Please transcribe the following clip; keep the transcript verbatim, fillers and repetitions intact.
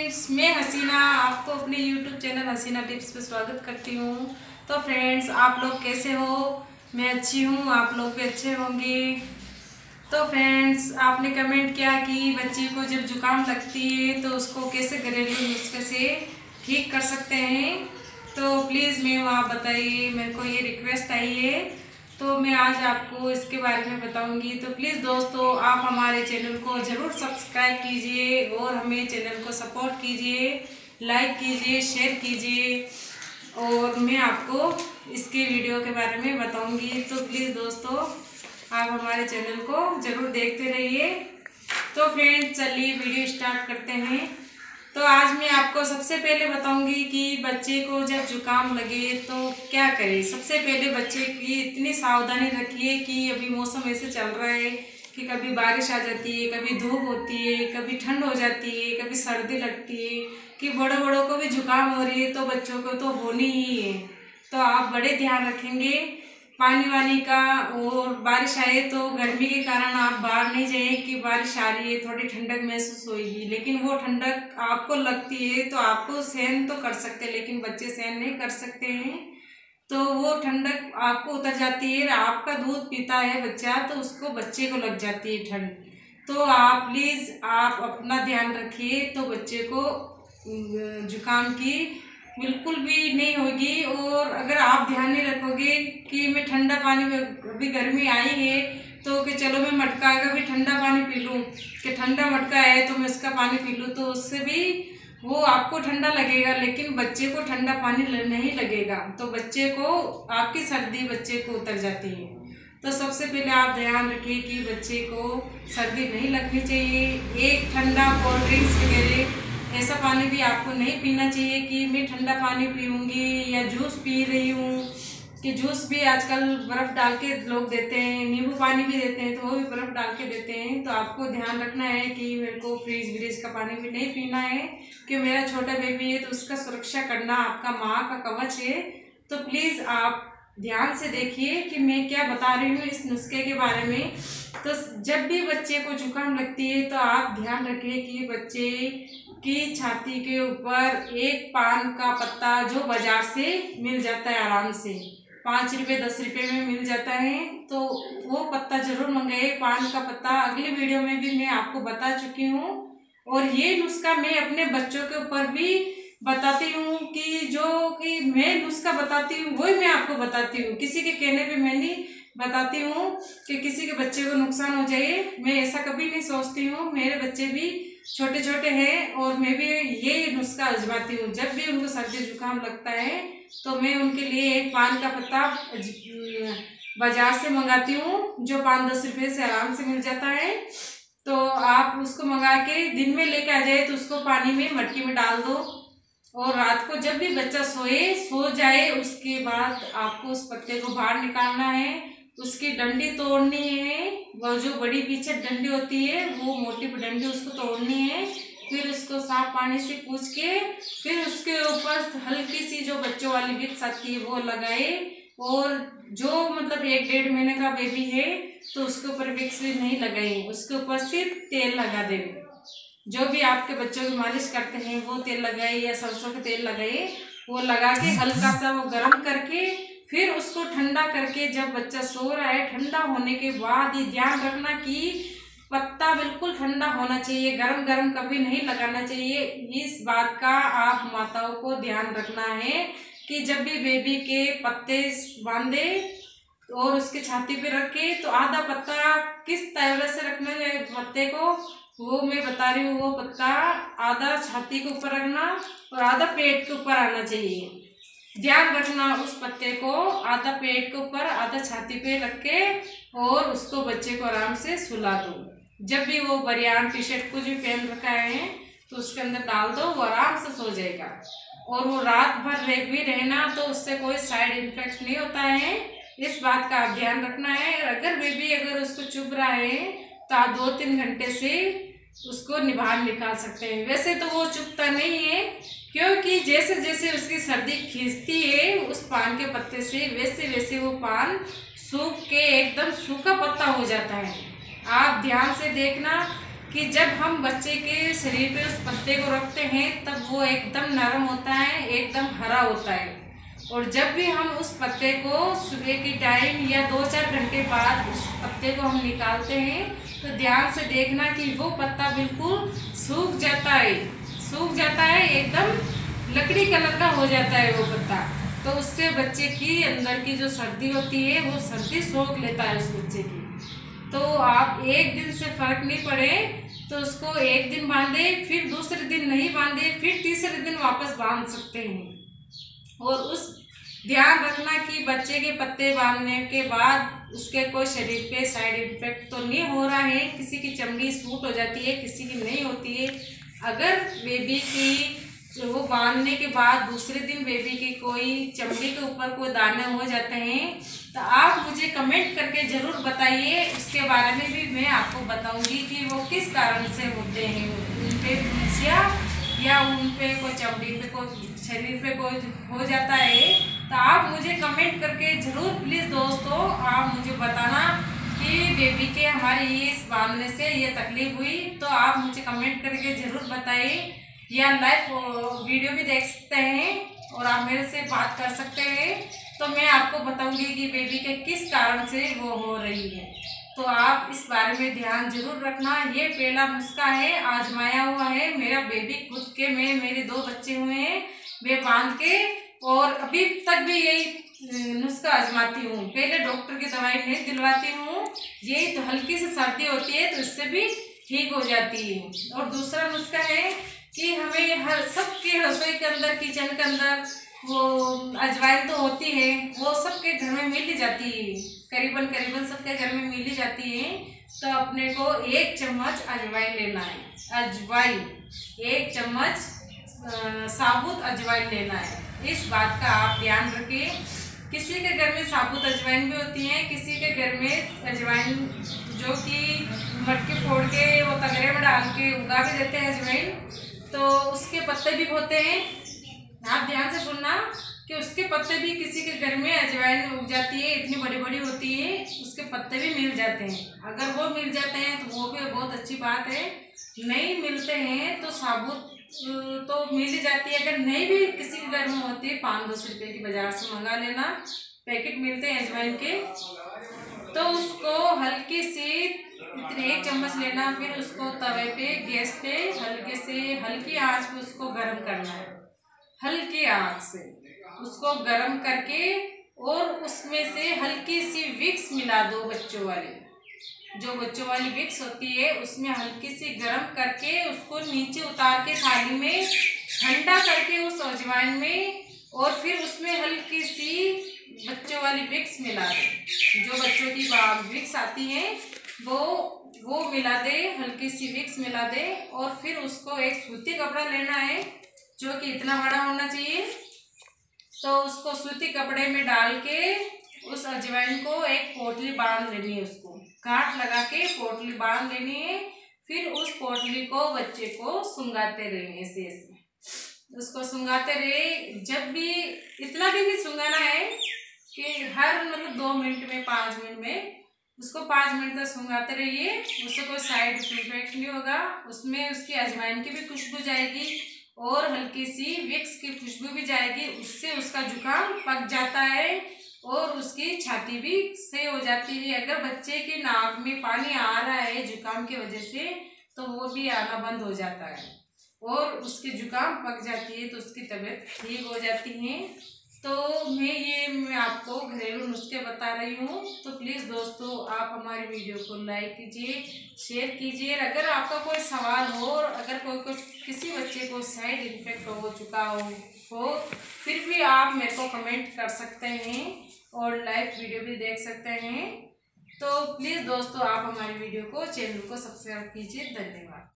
Friends, मैं हसीना आपको अपने यूट्यूब चैनल हसीना टिप्स पे स्वागत करती हूँ। तो फ्रेंड्स, आप लोग कैसे हो? मैं अच्छी हूँ, आप लोग भी अच्छे होंगे। तो फ्रेंड्स, आपने कमेंट किया कि बच्ची को जब जुकाम लगती है तो उसको कैसे घरेलू नुस्खे से ठीक कर सकते हैं। तो प्लीज़ मैं वहाँ बताइए, मेरे को ये रिक्वेस्ट आई है, तो मैं आज आपको इसके बारे में बताऊंगी। तो प्लीज़ दोस्तों, आप हमारे चैनल को ज़रूर सब्सक्राइब कीजिए और हमें चैनल को सपोर्ट कीजिए, लाइक कीजिए, शेयर कीजिए और मैं आपको इसके वीडियो के बारे में बताऊंगी। तो प्लीज़ दोस्तों, आप हमारे चैनल को ज़रूर देखते रहिए। तो फ्रेंड्स, चलिए वीडियो स्टार्ट करते हैं। तो आज मैं आपको सबसे पहले बताऊंगी कि बच्चे को जब जुकाम लगे तो क्या करें। सबसे पहले बच्चे की इतनी सावधानी रखिए कि अभी मौसम ऐसे चल रहा है कि कभी बारिश आ जाती है, कभी धूप होती है, कभी ठंड हो जाती है, कभी सर्दी लगती है, कि बड़े बड़ों को भी जुकाम हो रही है तो बच्चों को तो होनी ही है। तो आप बड़े ध्यान रखेंगे पानी वानी का। और बारिश आए तो गर्मी के कारण आप बाहर नहीं जाइए कि बारिश आ रही है, थोड़ी ठंडक महसूस होगी, लेकिन वो ठंडक आपको लगती है तो आपको सहन तो कर सकते हैं, लेकिन बच्चे सहन नहीं कर सकते हैं। तो वो ठंडक आपको उतर जाती है। आपका दूध पीता है बच्चा तो उसको बच्चे को लग जाती है ठंड। तो आप प्लीज़ आप अपना ध्यान रखिए तो बच्चे को जुकाम की बिल्कुल भी नहीं होगी। और अगर आप ध्यान नहीं रखोगे कि मैं ठंडा पानी में, अभी गर्मी आई है तो कि चलो मैं मटका का भी ठंडा पानी पी लूँ, कि ठंडा मटका है तो मैं उसका पानी पी लूँ, तो उससे भी वो आपको ठंडा लगेगा लेकिन बच्चे को ठंडा पानी नहीं लगेगा। तो बच्चे को, आपकी सर्दी बच्चे को उतर जाती है। तो सबसे पहले आप ध्यान रखिए कि बच्चे को सर्दी नहीं लगनी चाहिए। एक ठंडा कोल्ड ड्रिंक्स वगैरह ऐसा पानी भी आपको नहीं पीना चाहिए कि मैं ठंडा पानी पीऊँगी या जूस पी रही हूँ, कि जूस भी आजकल बर्फ़ डाल के लोग देते हैं, नींबू पानी भी देते हैं तो वो भी बर्फ़ डाल के देते हैं। तो आपको ध्यान रखना है कि मेरे को फ्रीज व्रीज का पानी भी नहीं पीना है, कि मेरा छोटा बेबी है तो उसका सुरक्षा करना आपका माँ का कवच है। तो प्लीज़ आप ध्यान से देखिए कि मैं क्या बता रही हूँ इस नुस्खे के बारे में। तो जब भी बच्चे को जुकाम लगती है तो आप ध्यान रखिए कि बच्चे की छाती के ऊपर एक पान का पत्ता, जो बाजार से मिल जाता है आराम से, पाँच रुपये दस रुपये में मिल जाता है, तो वो पत्ता जरूर मंगाए। पान का पत्ता अगली वीडियो में भी मैं आपको बता चुकी हूँ। और ये नुस्खा मैं अपने बच्चों के ऊपर भी बताती हूँ, कि जो कि मैं नुस्खा बताती हूँ वही मैं आपको बताती हूँ, किसी के कहने पे मैं नहीं बताती हूँ कि किसी के बच्चे को नुकसान हो जाए। मैं ऐसा कभी नहीं सोचती हूँ। मेरे बच्चे भी छोटे छोटे हैं और मैं भी ये नुस्खा आजमाती हूँ। जब भी उनको सर्दी जुकाम लगता है तो मैं उनके लिए एक पान का पत्ता बाजार से मंगाती हूँ, जो पाँच दस रुपये से आराम से मिल जाता है। तो आप उसको मंगा के दिन में लेके आ जाए तो उसको पानी में मटकी में डाल दो, और रात को जब भी बच्चा सोए सो जाए उसके बाद आपको उस पत्ते को बाहर निकालना है, उसकी डंडी तोड़नी है। वो जो बड़ी पीछे डंडी होती है वो मोटी डंडी उसको तोड़नी है। फिर उसको साफ पानी से पूछ के फिर उसके ऊपर हल्की सी जो बच्चों वाली विक्स आती है वो लगाए। और जो मतलब एक डेढ़ महीने का बेबी है तो उसके ऊपर विक्स भी नहीं लगाए, उसके ऊपर सिर्फ तेल लगा देंगे। जो भी आपके बच्चों की मालिश करते हैं वो तेल लगाए या सरसों का तेल लगाए, वो लगा के हल्का सा वो गर्म करके फिर उसको ठंडा करके, जब बच्चा सो रहा है ठंडा होने के बाद ये ध्यान रखना कि पत्ता बिल्कुल ठंडा होना चाहिए, गरम गरम कभी नहीं लगाना चाहिए। इस बात का आप माताओं को ध्यान रखना है कि जब भी बेबी के पत्ते बांधे और उसके छाती पे रखे तो आधा पत्ता किस तरह से रखना है पत्ते को, वो मैं बता रही हूँ। वो पत्ता आधा छाती के ऊपर रखना और आधा पेट के ऊपर आना चाहिए। ध्यान रखना उस पत्ते को आधा पेट के ऊपर आधा छाती पे रख के और उसको बच्चे को आराम से सुला दो। जब भी वो बनियान टी शर्ट कुछ भी पहन रखा है तो उसके अंदर डाल दो, वो आराम से सो जाएगा। और वो रात भर रह भी रहना तो उससे कोई साइड इफेक्ट नहीं होता है। इस बात का आप ध्यान रखना है। अगर बेबी अगर उसको चुभ रहा है तो आप दो तीन घंटे से उसको बाहर निकाल सकते हैं। वैसे तो वो चुभता नहीं है, क्योंकि जैसे जैसे उसकी सर्दी खींचती है उस पान के पत्ते से वैसे वैसे वो पान सूख के एकदम सूखा पत्ता हो जाता है। आप ध्यान से देखना कि जब हम बच्चे के शरीर पे उस पत्ते को रखते हैं तब वो एकदम नरम होता है, एकदम हरा होता है। और जब भी हम उस पत्ते को सुबह के टाइम या दो चार घंटे बाद उस पत्ते को हम निकालते हैं तो ध्यान से देखना कि वो पत्ता बिल्कुल सूख जाता है, सूख जाता है, एकदम लकड़ी कलर का हो जाता है वो पत्ता। तो उससे बच्चे की अंदर की जो सर्दी होती है वो सर्दी सोख लेता है उस बच्चे की। तो आप एक दिन से फर्क नहीं पड़े तो उसको एक दिन बांधे, फिर दूसरे दिन नहीं बांधे, फिर तीसरे दिन वापस बांध सकते हैं। और उस ध्यान रखना कि बच्चे के पत्ते बांधने के बाद उसके कोई शरीर पे साइड इफेक्ट तो नहीं हो रहा है। किसी की चमड़ी सूट हो जाती है, किसी की नहीं होती है। अगर बेबी की जो वो बांधने के बाद दूसरे दिन बेबी की कोई चमड़ी के ऊपर कोई दाने हो जाते हैं तो आप मुझे कमेंट करके ज़रूर बताइए। उसके बारे में भी मैं आपको बताऊंगी कि वो किस कारण से होते हैं, उन पे फुंसिया या उन पे कोई चमड़ी पे कोई शरीर पे कोई हो जाता है। तो आप मुझे कमेंट करके ज़रूर प्लीज़ दोस्तों आप मुझे बताना कि बेबी के हमारे ये इस बांधने से ये तकलीफ हुई। तो आप मुझे कमेंट करके ज़रूर बताइए, या लाइव वीडियो भी देख सकते हैं और आप मेरे से बात कर सकते हैं। तो मैं आपको बताऊंगी कि बेबी के किस कारण से वो हो रही है। तो आप इस बारे में ध्यान जरूर रखना। ये पहला नुस्खा है, आजमाया हुआ है। मेरा बेबी खुद के में मेरे दो बच्चे हुए हैं, वे बांध के और अभी तक भी यही नुस्खा आजमाती हूँ। पहले डॉक्टर की दवाई नहीं दिलवाती हूँ, यही तो हल्की सी सर्दी होती है तो इससे भी ठीक हो जाती है। और दूसरा नुस्खा है कि हमें हर सबके रसोई के अंदर, किचन के अंदर वो अजवाइन तो होती है, वो सबके घर में मिल ही जाती है, करीबन करीबन सबके घर में मिल ही जाती है। तो अपने को एक चम्मच अजवाइन लेना है, अजवाइन एक चम्मच साबुत अजवाइन लेना है। इस बात का आप ध्यान रखिए। किसी के घर में साबुत अजवाइन भी होती है, किसी के घर में अजवाइन जो कि मटके फोड़ के वो तगड़े में डाल के उगा भी देते हैं अजवाइन, तो उसके पत्ते भी होते हैं। आप ध्यान से सुनना कि उसके पत्ते भी किसी के घर में अजवाइन उग जाती है, इतनी बड़ी बड़ी होती है, उसके पत्ते भी मिल जाते हैं। अगर वो मिल जाते हैं तो वो भी बहुत अच्छी बात है। नहीं मिलते हैं तो साबुत तो मिल ही जाती है। अगर नहीं भी किसी के घर में होती है, पाँच दस रुपये की बाजार से मंगा लेना, पैकेट मिलते हैं अजवाइन के। तो उसको हल्की सी इतने एक चम्मच लेना, फिर उसको तवे पे गैस पे हल्के से हल्की आंच पे उसको गर्म करना है, हल्की आंच से उसको गर्म करके और उसमें से हल्की सी विक्स मिला दो, बच्चों वाली जो बच्चों वाली विक्स होती है उसमें हल्की सी गर्म करके उसको नीचे उतार के थाली में ठंडा करके उस अजवाइन में, और फिर उसमें हल्की सी बच्चों वाली विक्स मिला दे। जो बच्चों की विक्स आती है वो वो मिला दे, हल्की सी विक्स मिला दे। और फिर उसको एक सूती कपड़ा लेना है जो कि इतना बड़ा होना चाहिए। तो उसको सूती कपड़े में डाल के उस अजवाइन को एक पोटली बांध लेनी है, उसको गांठ लगा के पोटली बांध लेनी है। फिर उस पोटली को बच्चे को सुंगाते रहे, ऐसे ऐसे उसको सुंगाते रहे। जब भी इतना भी नहीं सुंगाना है कि हर मतलब दो मिनट में, पाँच मिनट में उसको पाँच मिनट तक सुंगाते रहिए। उससे कोई साइड इफेक्ट नहीं होगा, उसमें उसकी अजवाइन की भी खुशबू जाएगी और हल्की सी विक्स की खुशबू भी जाएगी। उससे उसका जुकाम पक जाता है और उसकी छाती भी सही हो जाती है। अगर बच्चे के नाक में पानी आ रहा है जुकाम की वजह से तो वो भी आना बंद हो जाता है और उसकी जुकाम पक जाती है तो उसकी तबीयत ठीक हो जाती है। तो मैं ये मैं आपको घरेलू नुस्खे बता रही हूँ। तो प्लीज़ दोस्तों आप हमारी वीडियो को लाइक कीजिए, शेयर कीजिए। अगर आपका कोई सवाल हो और अगर कोई कोई किसी बच्चे को साइड इफेक्ट हो चुका हो हो फिर भी आप मेरे को कमेंट कर सकते हैं और लाइव वीडियो भी देख सकते हैं। तो प्लीज़ दोस्तों आप हमारी वीडियो को, चैनल को सब्सक्राइब कीजिए। धन्यवाद।